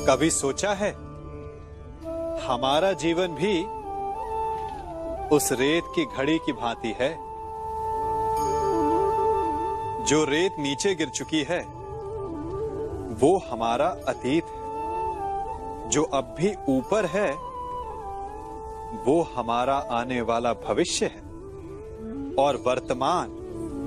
कभी सोचा है हमारा जीवन भी उस रेत की घड़ी की भांति है। जो रेत नीचे गिर चुकी है वो हमारा अतीत है, जो अब भी ऊपर है वो हमारा आने वाला भविष्य है, और वर्तमान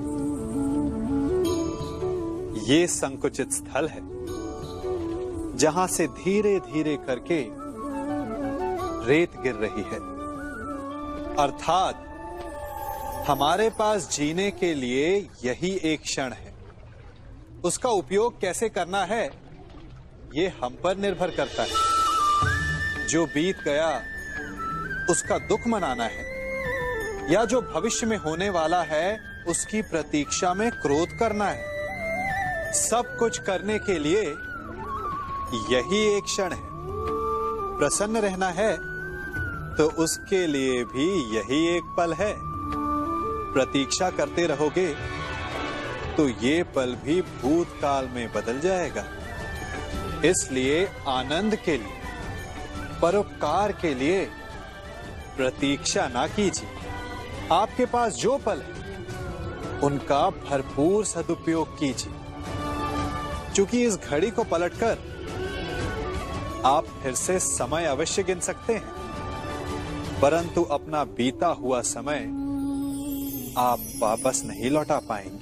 ये संकुचित स्थल है जहां से धीरे धीरे करके रेत गिर रही है। अर्थात हमारे पास जीने के लिए यही एक क्षण है। उसका उपयोग कैसे करना है ये हम पर निर्भर करता है। जो बीत गया उसका दुख मनाना है, या जो भविष्य में होने वाला है उसकी प्रतीक्षा में क्रोध करना है। सब कुछ करने के लिए यही एक क्षण है। प्रसन्न रहना है तो उसके लिए भी यही एक पल है। प्रतीक्षा करते रहोगे तो ये पल भी भूतकाल में बदल जाएगा। इसलिए आनंद के लिए, परोपकार के लिए प्रतीक्षा ना कीजिए। आपके पास जो पल है उनका भरपूर सदुपयोग कीजिए, क्योंकि इस घड़ी को पलटकर आप फिर से समय अवश्य गिन सकते हैं, परंतु अपना बीता हुआ समय आप वापस नहीं लौटा पाएंगे।